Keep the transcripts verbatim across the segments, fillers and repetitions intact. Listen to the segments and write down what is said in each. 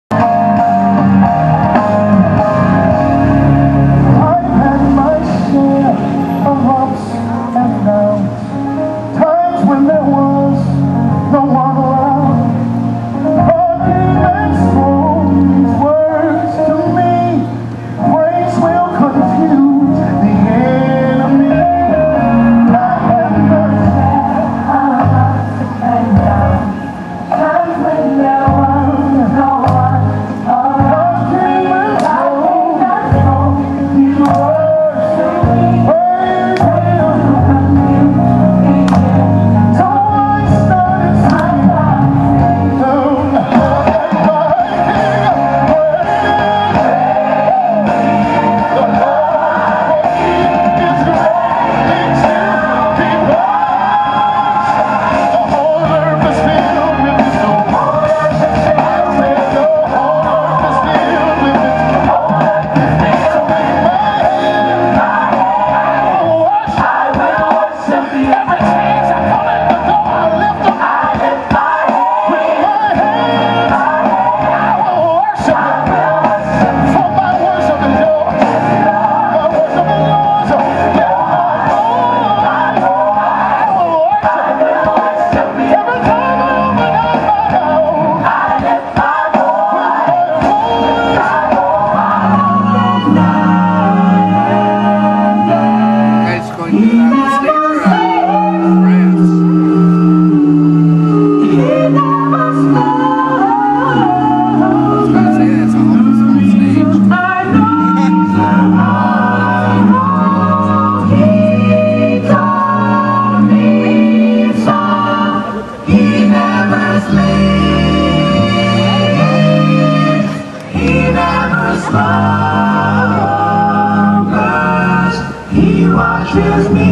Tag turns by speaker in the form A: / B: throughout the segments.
A: Watches me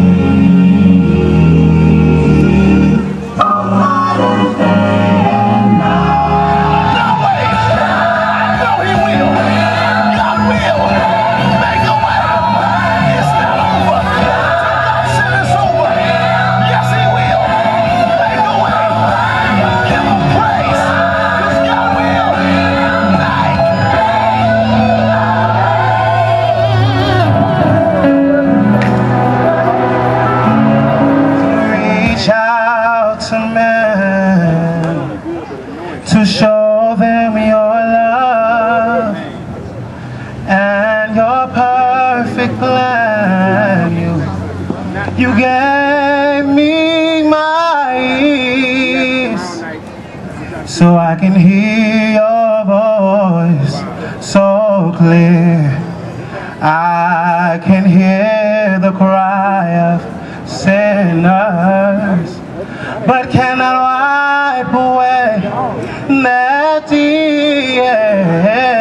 A: all night and day and night.
B: No way! I know He will. God will make a way. It's not over. God said it's over. Yes, He will make a way. Give Him praise, 'cause God will make
C: to men, to show them your love and your perfect plan. You, you gave me my ears so I can hear your voice so clear. I can hear the cry of sinners, but cannot wipe away that tear.